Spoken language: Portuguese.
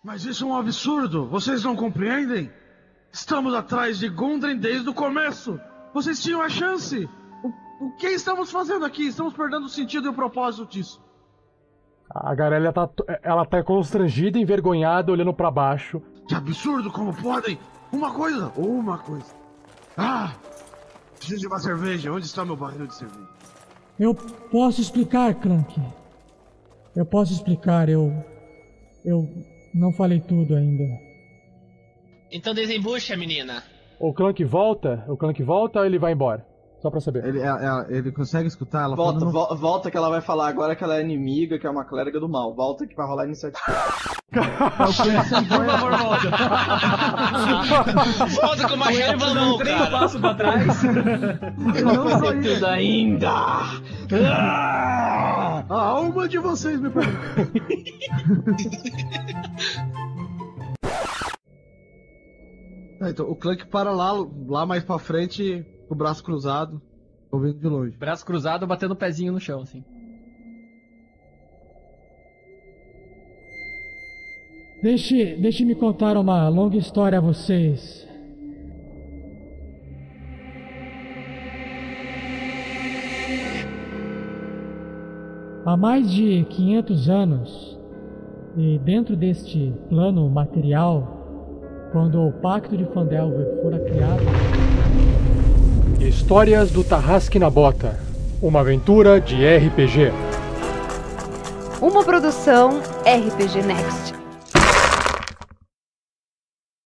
Mas isso é um absurdo! Vocês não compreendem? Estamos atrás de Gundren desde o começo! Vocês tinham a chance! O que estamos fazendo aqui? Estamos perdendo o sentido e o propósito disso. A Garelia tá constrangida, envergonhada, olhando pra baixo. Que absurdo! Como podem? Uma coisa! Ah! Preciso de uma cerveja. Onde está meu barril de cerveja? Eu posso explicar, Clank. Eu posso explicar. Eu não falei tudo ainda. Então desembucha, menina. O Clank volta ou ele vai embora? Só pra saber. Ele consegue escutar ela Volta, falando... volta que ela vai falar agora que ela é inimiga, que é uma clériga do mal. Volta que vai rolar iniciativa. Por favor, volta. Volta com o machado na mão, cara. Passo pra trás. Não foi tudo ainda. A alma de vocês me pergunta. Então, o Clank para lá mais pra frente, com o braço cruzado, ouvindo de longe. Braço cruzado, batendo o pezinho no chão, assim. Deixe-me contar uma longa história a vocês. Há mais de 500 anos, e dentro deste plano material, quando o Pacto de Phandelver fora criado... Histórias do Tarrasque na Bota. Uma aventura de RPG. Uma produção RPG Next.